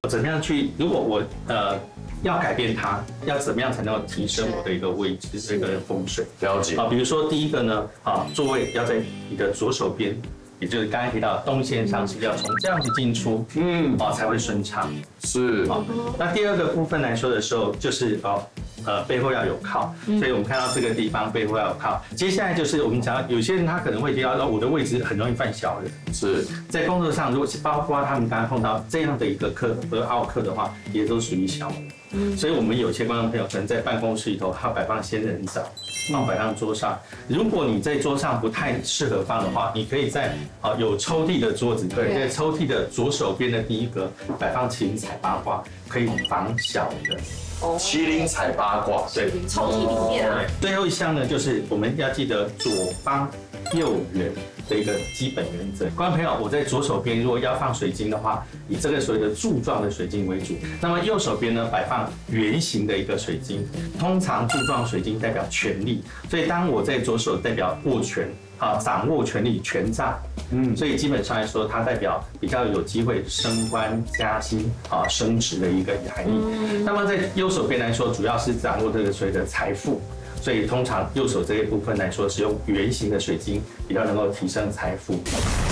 怎么样去？如果我要改变它，要怎么样才能够提升我的一个位置、这个风水？ 了解。 比如说第一个呢，座位要在你的左手边，也就是刚才提到动线上是要从这样子进出，才会顺畅。 是。 那第二个部分来说的时候，就是背后要有靠，所以我们看到这个地方背后要有靠。接下来就是我们讲，有些人他可能会提到说，我的位置很容易犯小人。 是在工作上，如果是包括他们刚刚碰到这样的一个课和奥课的话，也都属于小人。所以我们有些观众朋友可能在办公室里头，他摆放仙人掌，摆放桌上。如果你在桌上不太适合放的话，你可以在有抽屉的桌子，对，在抽屉的左手边的第一格摆放麒麟彩八卦，可以防小人。 麒麟彩八卦， 对， 抽屉里面啊。 最后一项呢，就是我们要记得左方右圆的一个基本原则。观众朋友，我在左手边如果要放水晶的话，以这个所谓的柱状的水晶为主。那么右手边呢，摆放圆形的一个水晶。通常柱状水晶代表权力，所以当我在左手代表握权，掌握权力、权杖。所以基本上来说，它代表比较有机会升官加薪、升职的一个含义。那么在右手边来说，主要是掌握这个所谓的财富。所以通常右手这一部分来说，使用圆形的水晶比较能够提升财富。